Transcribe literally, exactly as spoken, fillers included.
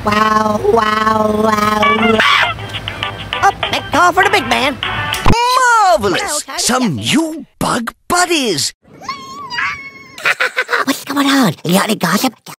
wow, wow, wow. Oh, big call for the big man. Marvelous! Well, how did Some you new bug buddies. What's going on? You got any gossip?